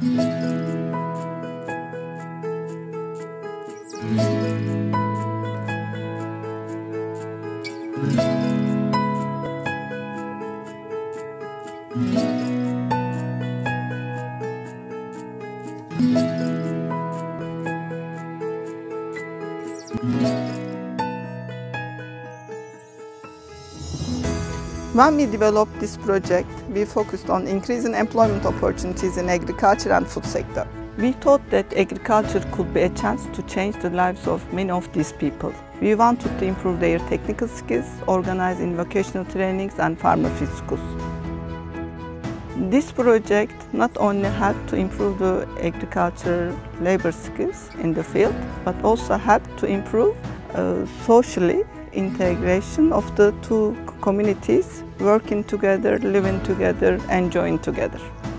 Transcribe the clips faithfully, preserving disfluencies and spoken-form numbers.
When we developed this project, we focused on increasing employment opportunities in agriculture and food sector. We thought that agriculture could be a chance to change the lives of many of these people. We wanted to improve their technical skills, organize in vocational trainings and farmer field schools. This project not only helped to improve the agricultural labor skills in the field, but also helped to improve uh, socially integration of the two communities, working together, living together, enjoying together.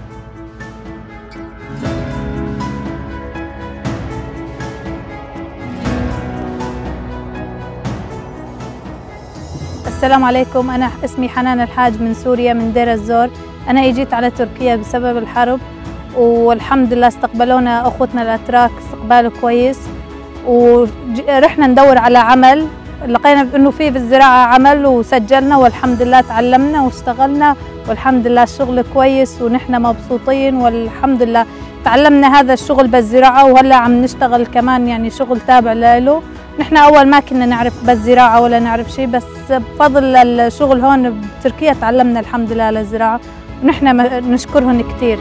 السلام عليكم. أنا اسمي حنان الحاج من سوريا من دير الزور. أنا اجيت على تركيا بسبب الحرب، والحمد لله استقبلونا أخوتنا الأتراك استقبال كويس، ورحنا ندور على عمل، لقينا إنه في بالزراعة عمل وسجلنا والحمد لله تعلمنا واشتغلنا والحمد لله الشغل كويس ونحن مبسوطين والحمد لله تعلمنا هذا الشغل بالزراعة وهلا عم نشتغل كمان يعني شغل تابع له. نحن أول ما كنا نعرف بالزراعة ولا نعرف شيء، بس بفضل الشغل هون بتركيا تعلمنا الحمد لله على الزراعة ونحن نشكرهم كثير.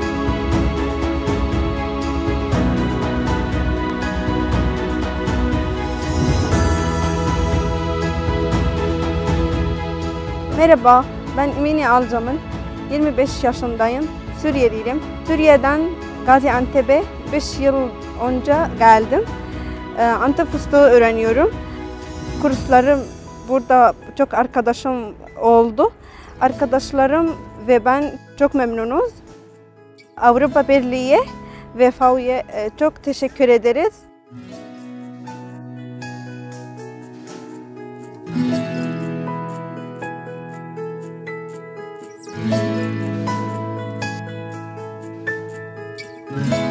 Merhaba, ben Emine Alcam'ın, yirmi beş yaşındayım, Suriyeliyim. Suriye'den Gaziantep'e beş yıl önce geldim. Antep fıstığı öğreniyorum. Kurslarım burada çok arkadaşım oldu. Arkadaşlarım ve ben çok memnunuz. Avrupa Birliği ve F A O'ya çok teşekkür ederiz. Thank you.